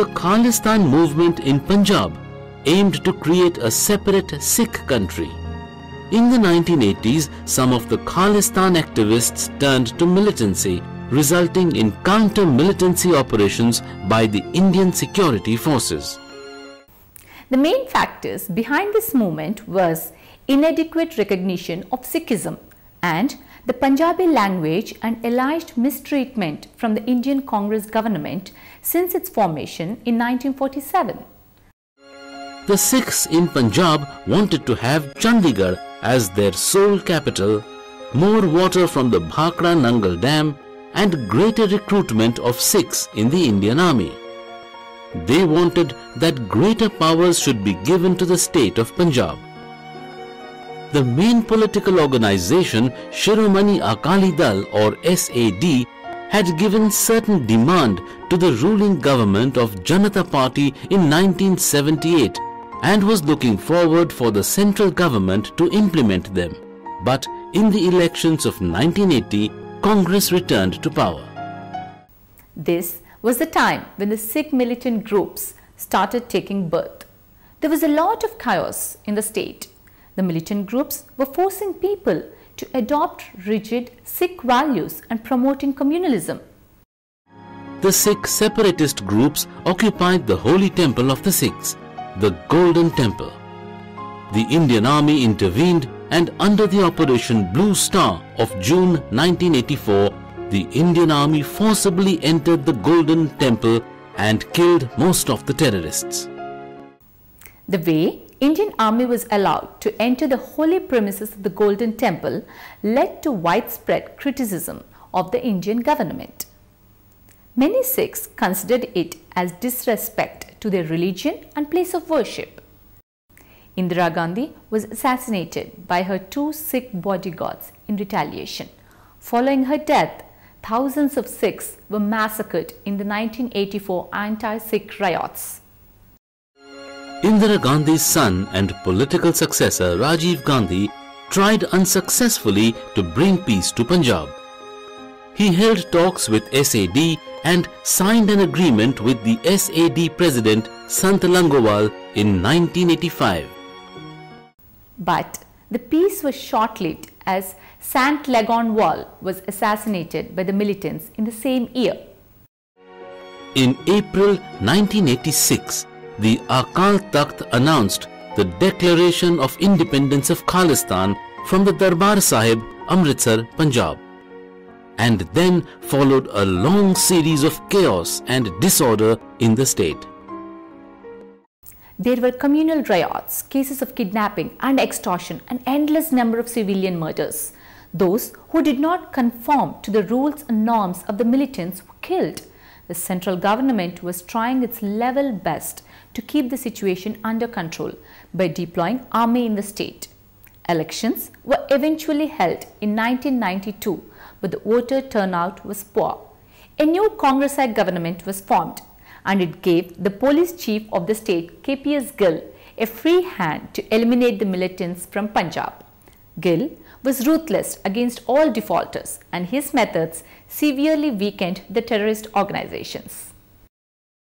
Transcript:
the Khalistan movement in Punjab aimed to create a separate Sikh country. In the 1980s, some of the Khalistan activists turned to militancy, resulting in counter-militancy operations by the Indian security forces. The main factors behind this movement was inadequate recognition of Sikhism and the Punjabi language and alleged mistreatment from the Indian Congress government since its formation in 1947. The Sikhs in Punjab wanted to have Chandigarh as their sole capital, more water from the Bhakra Nangal Dam and greater recruitment of Sikhs in the Indian Army. They wanted that greater powers should be given to the state of Punjab. The main political organization, Shiromani Akali Dal or SAD, had given certain demand to the ruling government of Janata Party in 1978 and was looking forward for the central government to implement them. But in the elections of 1980, Congress returned to power. This was the time when the Sikh militant groups started taking birth. There was a lot of chaos in the state. The militant groups were forcing people to adopt rigid Sikh values and promoting communalism. The Sikh separatist groups occupied the holy temple of the Sikhs, the Golden Temple. The Indian Army intervened, and under the Operation Blue Star of June 1984, the Indian Army forcibly entered the Golden Temple and killed most of the terrorists. The way Indian Army was allowed to enter the holy premises of the Golden Temple led to widespread criticism of the Indian government. Many Sikhs considered it as disrespect to their religion and place of worship. Indira Gandhi was assassinated by her 2 Sikh bodyguards in retaliation. Following her death, thousands of Sikhs were massacred in the 1984 anti-Sikh riots. Indira Gandhi's son and political successor Rajiv Gandhi tried unsuccessfully to bring peace to Punjab. He held talks with SAD and signed an agreement with the SAD president Sant Longowal in 1985. But the peace was short-lived as Sant Longowal was assassinated by the militants in the same year. In April 1986, the Akal Takht announced the declaration of independence of Khalistan from the Darbar Sahib, Amritsar, Punjab. And then followed a long series of chaos and disorder in the state. There were communal riots, cases of kidnapping and extortion, an endless number of civilian murders. Those who did not conform to the rules and norms of the militants were killed. The central government was trying its level best to keep the situation under control by deploying army in the state. Elections were eventually held in 1992, but the voter turnout was poor. A new Congressite government was formed, and it gave the police chief of the state, KPS Gill, a free hand to eliminate the militants from Punjab. Gill was ruthless against all defaulters, and his methods severely weakened the terrorist organizations.